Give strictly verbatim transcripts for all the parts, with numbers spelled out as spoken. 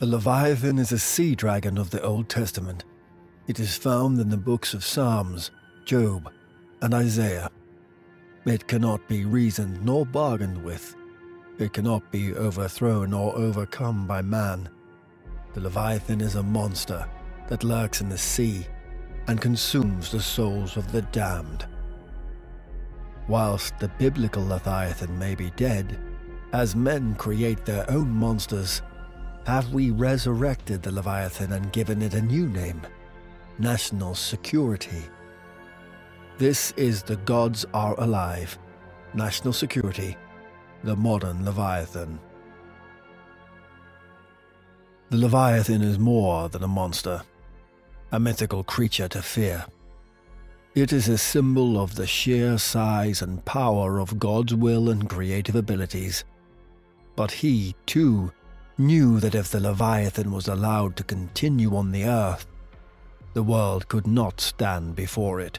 The Leviathan is a sea dragon of the Old Testament. It is found in the books of Psalms, Job, and Isaiah. It cannot be reasoned nor bargained with. It cannot be overthrown or overcome by man. The Leviathan is a monster that lurks in the sea and consumes the souls of the damned. Whilst the biblical Leviathan may be dead, as men create their own monsters, have we resurrected the Leviathan and given it a new name: national security. This is the gods are alive, national security, the modern Leviathan. The Leviathan is more than a monster, a mythical creature to fear. It is a symbol of the sheer size and power of God's will and creative abilities. But he, too, knew that if the Leviathan was allowed to continue on the earth, the world could not stand before it.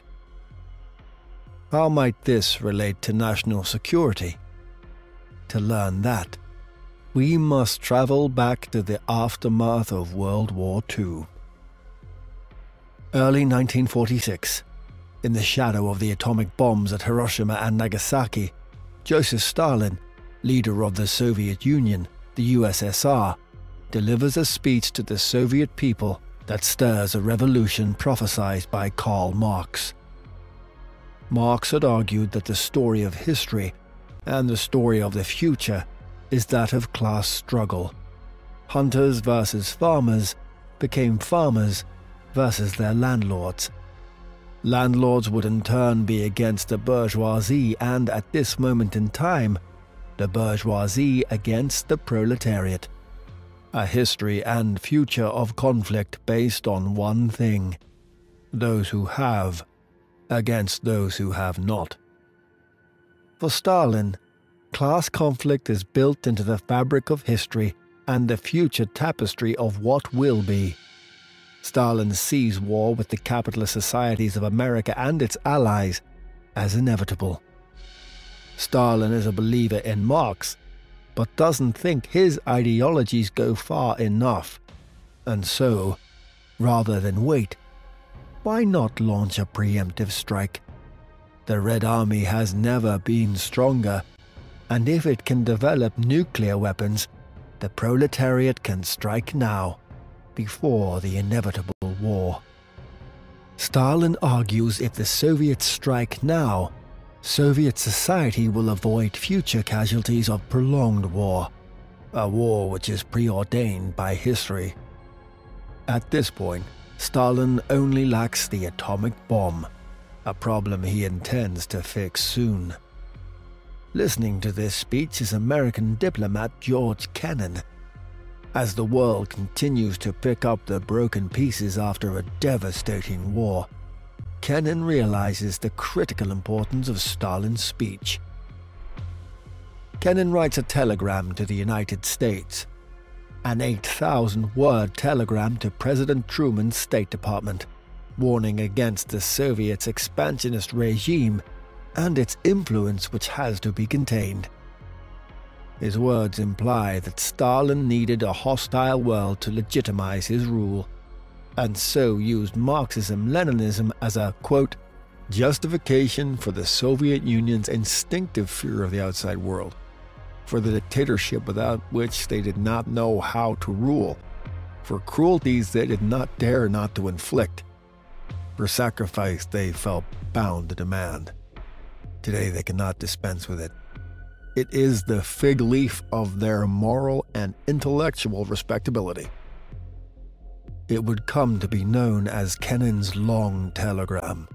How might this relate to national security? To learn that, we must travel back to the aftermath of World War Two. Early nineteen forty-six, in the shadow of the atomic bombs at Hiroshima and Nagasaki, Joseph Stalin, leader of the Soviet Union, the U S S R, delivers a speech to the Soviet people that stirs a revolution prophesied by Karl Marx. Marx had argued that the story of history and the story of the future is that of class struggle. Hunters versus farmers became farmers versus their landlords. Landlords would in turn be against the bourgeoisie, and at this moment in time, the bourgeoisie against the proletariat. A history and future of conflict based on one thing: those who have against those who have not. For Stalin, class conflict is built into the fabric of history and the future tapestry of what will be. Stalin sees war with the capitalist societies of America and its allies as inevitable. Stalin is a believer in Marx, but doesn't think his ideologies go far enough. And so, rather than wait, why not launch a preemptive strike? The Red Army has never been stronger, and if it can develop nuclear weapons, the proletariat can strike now, before the inevitable war. Stalin argues if the Soviets strike now, Soviet society will avoid future casualties of prolonged war, a war which is preordained by history. At this point, Stalin only lacks the atomic bomb, a problem he intends to fix soon. Listening to this speech is American diplomat George Kennan. As the world continues to pick up the broken pieces after a devastating war, Kennan realizes the critical importance of Stalin's speech. Kennan writes a telegram to the United States, an eight thousand word telegram to President Truman's State Department, warning against the Soviets' expansionist regime and its influence which has to be contained. His words imply that Stalin needed a hostile world to legitimize his rule, and so used Marxism-Leninism as a, quote, justification for the Soviet Union's instinctive fear of the outside world, for the dictatorship without which they did not know how to rule, for cruelties they did not dare not to inflict, for sacrifice they felt bound to demand. Today they cannot dispense with it. It is the fig leaf of their moral and intellectual respectability. It would come to be known as Kennan's long telegram.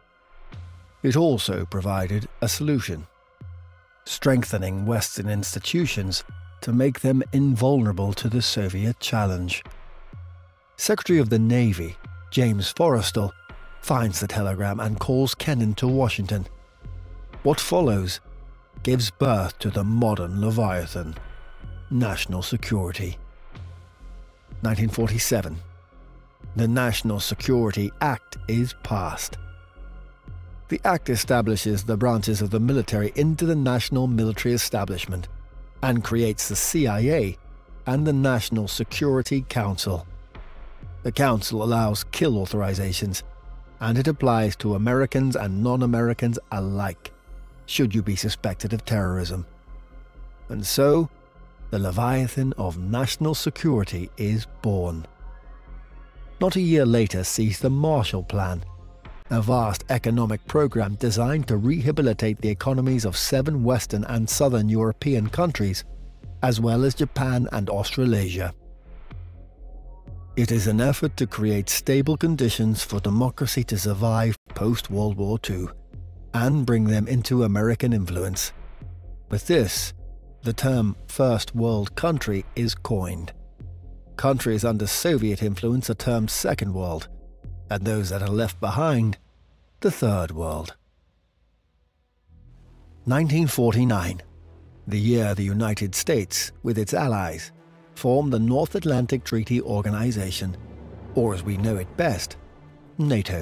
It also provided a solution: strengthening Western institutions to make them invulnerable to the Soviet challenge. Secretary of the Navy, James Forrestal, finds the telegram and calls Kennan to Washington. What follows gives birth to the modern Leviathan: national security. nineteen forty-seven. The National Security Act is passed. The Act establishes the branches of the military into the national military establishment and creates the C I A and the National Security Council. The Council allows kill authorizations, and it applies to Americans and non-Americans alike, should you be suspected of terrorism. And so, the Leviathan of national security is born. Not a year later sees the Marshall Plan, a vast economic program designed to rehabilitate the economies of seven Western and Southern European countries, as well as Japan and Australasia. It is an effort to create stable conditions for democracy to survive post-World War Two and bring them into American influence. With this, the term First World Country is coined. Countries under Soviet influence are termed Second World, and those that are left behind, the Third World. nineteen forty-nine, the year the United States, with its allies, formed the North Atlantic Treaty Organization, or as we know it best, NATO.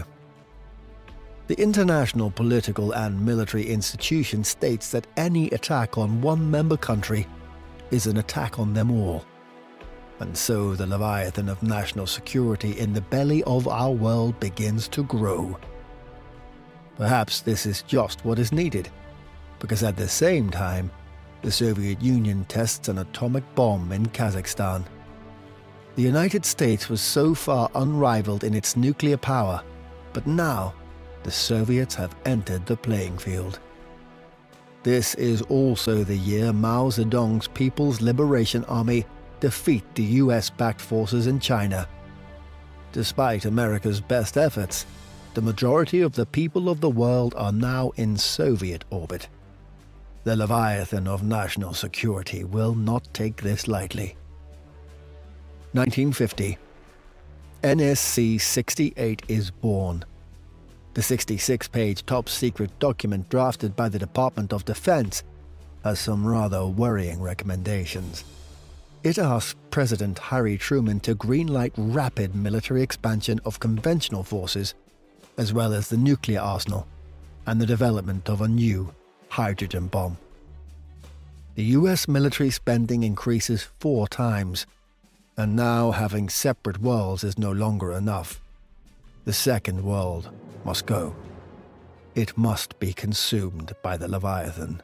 The international political and military institution states that any attack on one member country is an attack on them all. And so the Leviathan of national security in the belly of our world begins to grow. Perhaps this is just what is needed, because at the same time, the Soviet Union tests an atomic bomb in Kazakhstan. The United States was so far unrivaled in its nuclear power, but now the Soviets have entered the playing field. This is also the year Mao Zedong's People's Liberation Army defeat the U S-backed forces in China. Despite America's best efforts, the majority of the people of the world are now in Soviet orbit. The Leviathan of national security will not take this lightly. nineteen fifty. N S C sixty-eight is born. The sixty-six page top-secret document drafted by the Department of Defense has some rather worrying recommendations. It asks President Harry Truman to greenlight rapid military expansion of conventional forces, as well as the nuclear arsenal, and the development of a new hydrogen bomb. The U S military spending increases four times, and now having separate worlds is no longer enough. The Second World must go. It must be consumed by the Leviathan.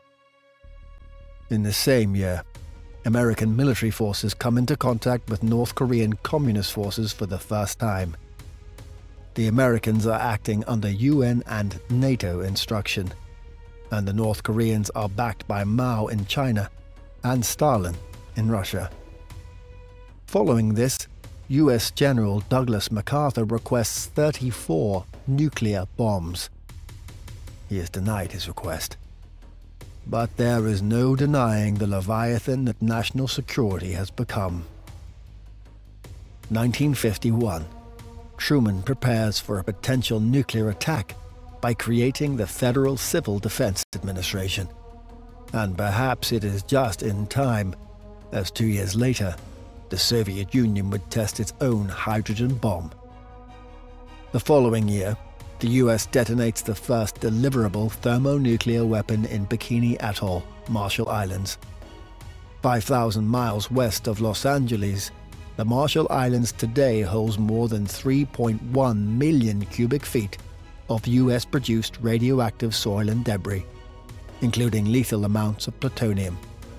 In the same year, American military forces come into contact with North Korean communist forces for the first time. The Americans are acting under U N and NATO instruction, and the North Koreans are backed by Mao in China and Stalin in Russia. Following this, U S General Douglas MacArthur requests thirty-four nuclear bombs. He is denied his request. But there is no denying the Leviathan that national security has become. nineteen fifty-one. Truman prepares for a potential nuclear attack by creating the Federal Civil Defense Administration. And perhaps it is just in time, as two years later, the Soviet Union would test its own hydrogen bomb. The following year, the U S detonates the first deliverable thermonuclear weapon in Bikini Atoll, Marshall Islands. five thousand miles west of Los Angeles, the Marshall Islands today holds more than three point one million cubic feet of U S-produced radioactive soil and debris, including lethal amounts of plutonium.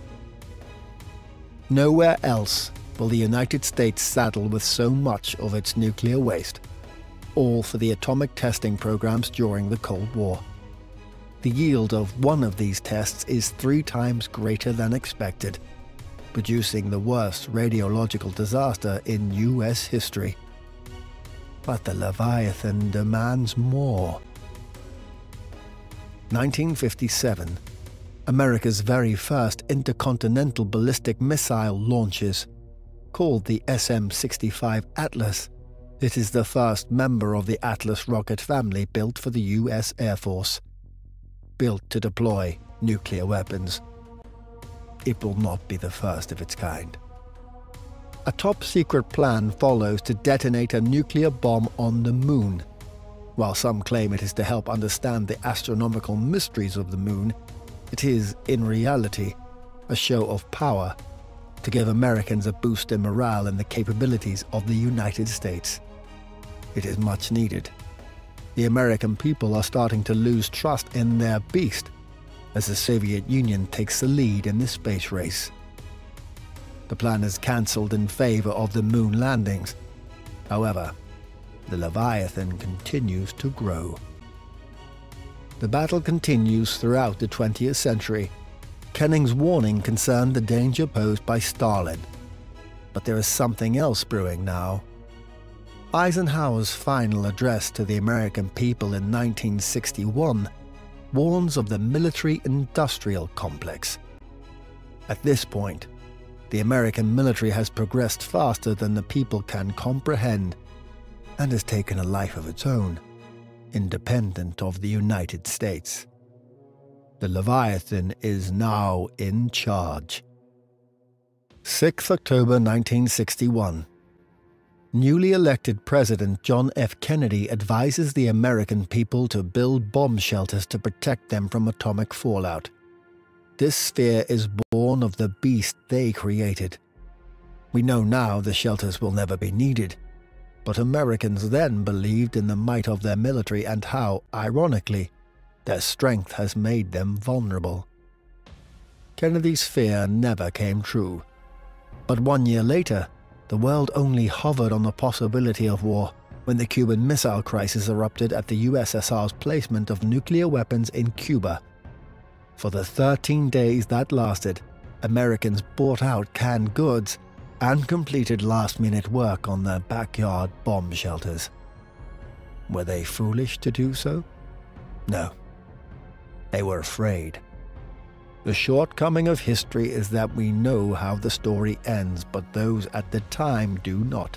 Nowhere else will the United States saddle with so much of its nuclear waste, all for the atomic testing programs during the Cold War. The yield of one of these tests is three times greater than expected, producing the worst radiological disaster in U S history. But the Leviathan demands more. nineteen fifty-seven. America's very first intercontinental ballistic missile launches. Called the S M sixty-five Atlas, it is the first member of the Atlas rocket family built for the U S Air Force. Built to deploy nuclear weapons. It will not be the first of its kind. A top-secret plan follows to detonate a nuclear bomb on the Moon. While some claim it is to help understand the astronomical mysteries of the Moon, it is, in reality, a show of power to give Americans a boost in morale and the capabilities of the United States. It is much needed. The American people are starting to lose trust in their beast as the Soviet Union takes the lead in the space race. The plan is cancelled in favor of the moon landings. However, the Leviathan continues to grow. The battle continues throughout the twentieth century. Kenning's warning concerned the danger posed by Stalin. But there is something else brewing now. Eisenhower's final address to the American people in nineteen sixty-one warns of the military-industrial complex. At this point, the American military has progressed faster than the people can comprehend and has taken a life of its own, independent of the United States. The Leviathan is now in charge. sixth of October nineteen sixty-one. Newly elected President John F. Kennedy advises the American people to build bomb shelters to protect them from atomic fallout. This sphere is born of the beast they created. We know now the shelters will never be needed, but Americans then believed in the might of their military and how, ironically, their strength has made them vulnerable. Kennedy's fear never came true, but one year later, the world only hovered on the possibility of war when the Cuban Missile Crisis erupted at the U S S R's placement of nuclear weapons in Cuba. For the thirteen days that lasted, Americans bought out canned goods and completed last-minute work on their backyard bomb shelters. Were they foolish to do so? No. They were afraid. The shortcoming of history is that we know how the story ends, but those at the time do not.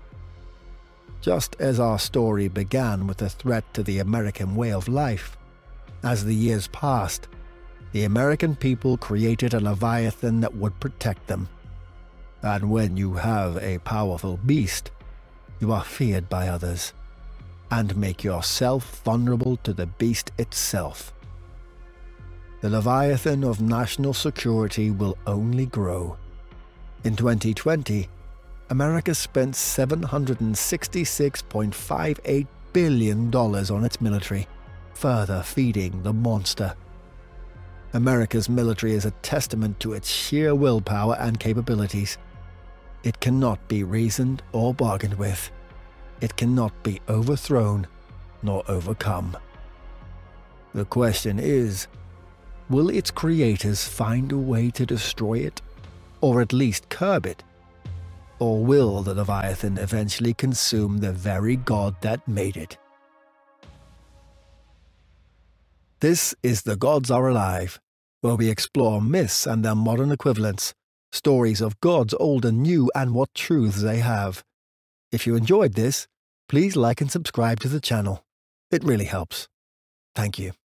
Just as our story began with a threat to the American way of life, as the years passed, the American people created a Leviathan that would protect them. And when you have a powerful beast, you are feared by others, and make yourself vulnerable to the beast itself. The Leviathan of national security will only grow. In twenty twenty, America spent seven hundred sixty-six point five eight billion dollars on its military, further feeding the monster. America's military is a testament to its sheer willpower and capabilities. It cannot be reasoned or bargained with. It cannot be overthrown nor overcome. The question is, will its creators find a way to destroy it, or at least curb it? Or will the Leviathan eventually consume the very god that made it? This is The Gods Are Alive, where we explore myths and their modern equivalents, stories of gods old and new and what truths they have. If you enjoyed this, please like and subscribe to the channel. It really helps. Thank you.